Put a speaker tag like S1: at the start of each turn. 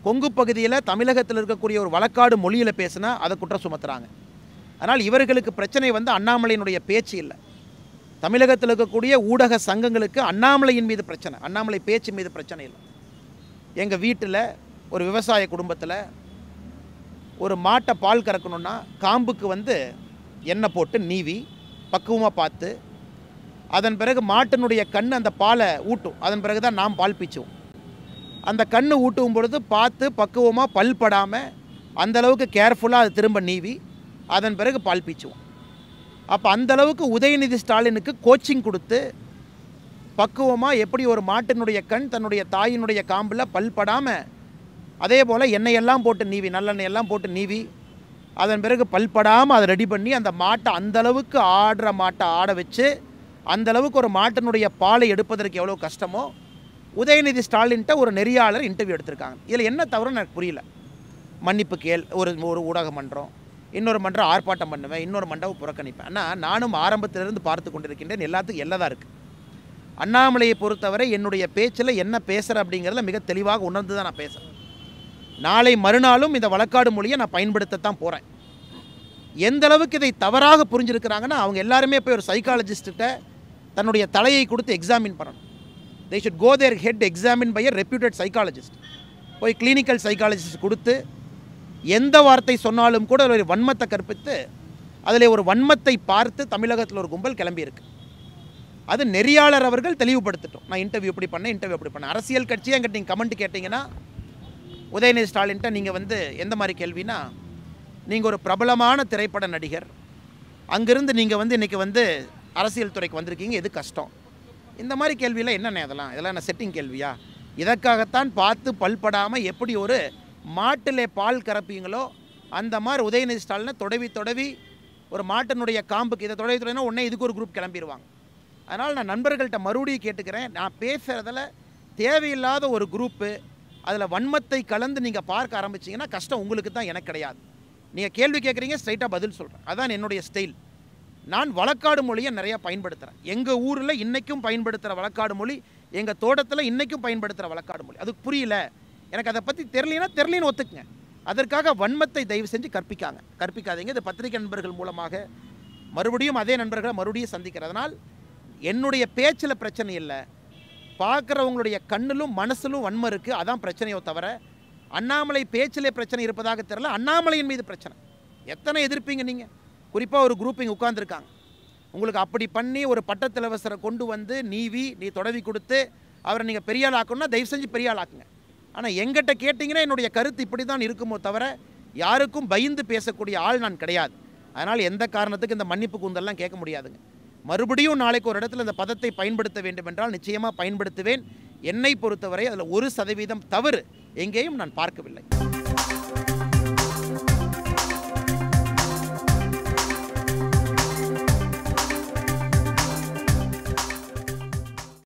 S1: கொங்கு பகுதியில் தமிழகத்தில் இருக்கக்கூடிய ஒரு வழக்காடு மொழியில் பேசினா அதை குற்றம் சுமத்துறாங்க. அதனால் இவர்களுக்கு பிரச்சனை வந்து அண்ணாமலையினுடைய பேச்சு இல்லை. தமிழகத்தில் இருக்கக்கூடிய ஊடக சங்கங்களுக்கு அண்ணாமலையின் மீது பிரச்சனை, அண்ணாமலை பேச்சு மீது பிரச்சனை இல்லை. எங்கள் வீட்டில் ஒரு விவசாய குடும்பத்தில் ஒரு மாட்டை பால் கறக்கணுன்னா காம்புக்கு வந்து எண்ணெய் போட்டு நீவி பக்குவமாக பார்த்து அதன் பிறகு மாட்டினுடைய கண் அந்த பாலை ஊட்டும். அதன் பிறகு தான் நாம் பால் பீச்சுவோம். அந்த கண்ணு ஊட்டும் பொழுது பார்த்து பக்குவமாக பல் படாமல் அந்தளவுக்கு கேர்ஃபுல்லாக அதை திரும்ப நீவி அதன் பிறகு பால் பீச்சுவோம். அப்போ அந்தளவுக்கு உதயநிதி ஸ்டாலினுக்கு கோச்சிங் கொடுத்து பக்குவமாக எப்படி ஒரு மாட்டினுடைய கண் தன்னுடைய தாயினுடைய காம்பில் பல் படாமல் அதே போல் எண்ணெயெல்லாம் போட்டு நீவி நல்லெண்ணெயெல்லாம் போட்டு நீவி அதன் பிறகு பல் படாமல் அதை ரெடி பண்ணி அந்த மாட்டை அந்தளவுக்கு ஆடுற மாட்டை ஆட வச்சு அந்தளவுக்கு ஒரு மாட்டினுடைய பாலை எடுப்பதற்கு எவ்வளோ கஷ்டமோ உதயநிதி ஸ்டாலின்ட்ட ஒரு நெறியாளர் இன்டர்வியூ எடுத்திருக்காங்க. இதில் என்ன தவறுன்னு எனக்கு புரியல. மன்னிப்பு கேள், ஒரு ஊடக மன்றம், இன்னொரு மன்றம் ஆர்ப்பாட்டம் பண்ணுவேன், இன்னொரு மண்டபம் புறக்கணிப்பேன். ஆனால் நானும் ஆரம்பத்திலிருந்து பார்த்து கொண்டிருக்கின்றேன். எல்லாத்துக்கும் எல்லாம் இருக்குது. அண்ணாமலையை பொறுத்தவரை என்னுடைய பேச்சில் என்ன பேசுகிறேன் அப்படிங்கிறதுல மிக தெளிவாக உணர்ந்து தான் நான் பேசுகிறேன். நாளை மறுநாளும் இந்த வழக்காடு மொழியை நான் பயன்படுத்தத்தான் போகிறேன். எந்த அளவுக்கு இதை தவறாக புரிஞ்சிருக்கிறாங்கன்னா அவங்க எல்லாருமே போய் ஒரு சைக்காலஜிஸ்ட்டை தன்னுடைய தலையை கொடுத்து எக்ஸாமின் பண்ணணும். they should go their head examined by a reputed psychologist. போய் கிளினிக்கல் சைக்காலஜிஸ்ட் கொடுத்து எந்த வார்த்தை சொன்னாலும் கூட ஒரு வன்மத்தை கற்பித்து அதில் ஒரு வன்மத்தை பார்த்து தமிழகத்தில் ஒரு கும்பல் கிளம்பியிருக்கு. அது நெறியாளர் அவர்கள் தெளிவுபடுத்திட்டோம். நான் இன்டர்வியூ இப்படி பண்ணேன். அரசியல் கட்சியை என்கிட்ட நீங்கள் கமெண்ட் கேட்டிங்கன்னா உதயநிதி ஸ்டாலின்ட்ட நீங்கள் வந்து எந்த மாதிரி கேள்வினா, நீங்கள் ஒரு பிரபலமான திரைப்பட நடிகர், அங்கேருந்து நீங்கள் வந்து இன்றைக்கி வந்து அரசியல் துறைக்கு வந்திருக்கீங்க, எது கஷ்டம், இந்த மாதிரி கேள்வியில் என்னென்ன இதெல்லாம் என்ன செட்டிங் கேள்வியா? இதற்காகத்தான் பார்த்து பல்படாமல் எப்படி ஒரு மாட்டிலே பால் கறப்பீங்களோ அந்த மாதிரி உதயநிதி ஸ்டாலினை தொடவி ஒரு மாட்டினுடைய காம்புக்கு இதை தொடவினா உடனே இதுக்கு ஒரு குரூப் கிளம்பிடுவாங்க. அதனால் நான் நண்பர்கள்ட்ட மறுபடியும் கேட்டுக்கிறேன், நான் பேசுகிறதில் தேவையில்லாத ஒரு குரூப்பு அதில் வன்மத்தை கலந்து நீங்கள் பார்க்க ஆரம்பிச்சிங்கன்னா கஷ்டம் உங்களுக்கு தான், எனக்கு கிடையாது. நீங்கள் கேள்வி கேட்குறீங்க, ஸ்ட்ரைட்டாக பதில் சொல்கிறேன். அதுதான் என்னுடைய ஸ்டைல். நான் வழக்காடு மொழியை நிறையா பயன்படுத்துகிறேன். எங்கள் ஊரில் இன்றைக்கும் பயன்படுத்துகிற வழக்காடு மொழி, எங்கள் தோட்டத்தில் இன்றைக்கும் பயன்படுத்துகிற வழக்காடு மொழி. அதுக்கு புரியல, எனக்கு அதை பற்றி தெரியலின்னு ஒத்துக்குங்க. அதற்காக வன்மத்தை தயவு செஞ்சு கற்பிக்காதீங்க. இது பத்திரிகை நண்பர்கள் மூலமாக மறுபடியும் அதே நண்பர்களை மறுபடியும் சந்திக்கிறதுனால் என்னுடைய பேச்சில் பிரச்சனை இல்லை. பார்க்குறவங்களுடைய கண்ணிலும் மனசிலும் வன்மம் இருக்குது, அதான் பிரச்சனையோ தவிர அண்ணாமலை பேச்சிலே பிரச்சனை இருப்பதாக தெரியல. அண்ணாமலையின் மீது பிரச்சனை. எத்தனை எதிர்ப்பீங்க நீங்கள்? குறிப்பாக ஒரு குரூப் இங்கே உட்காந்துருக்காங்க. உங்களுக்கு அப்படி பண்ணி ஒரு பட்டத்திலவசரை கொண்டு வந்து நீ தொடவி கொடுத்து அவரை நீங்கள் பெரியாள் ஆக்கணும்னா தயவு செஞ்சு பெரியாள் ஆக்குங்க. ஆனால் எங்கிட்ட கேட்டிங்கன்னா என்னுடைய கருத்து இப்படி தான் இருக்குமோ தவிர யாருக்கும் பயந்து பேசக்கூடிய ஆள் நான் கிடையாது. அதனால் எந்த காரணத்துக்கு இந்த மன்னிப்பு கூந்தல்லாம் கேட்க முடியாதுங்க. மறுபடியும் நாளைக்கு ஒரு இடத்துல இந்த பதத்தை பயன்படுத்த வேண்டும் என்றால் நிச்சயமாக பயன்படுத்துவேன். என்னை பொறுத்தவரை அதில் 1% தவறு எங்கேயும் நான் பார்க்கவில்லை.